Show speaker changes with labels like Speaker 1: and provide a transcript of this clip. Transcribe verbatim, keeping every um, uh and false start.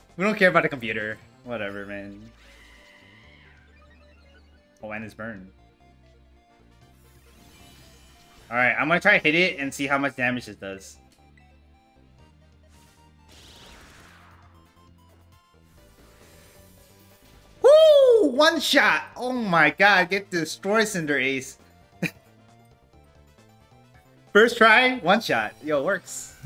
Speaker 1: We don't care about the computer. Whatever, man. Oh, and it's burned. Alright, I'm gonna try to hit it and see how much damage it does. Woo! One shot! Oh my god, get destroyed, Cinderace. First try, one shot. Yo, it works.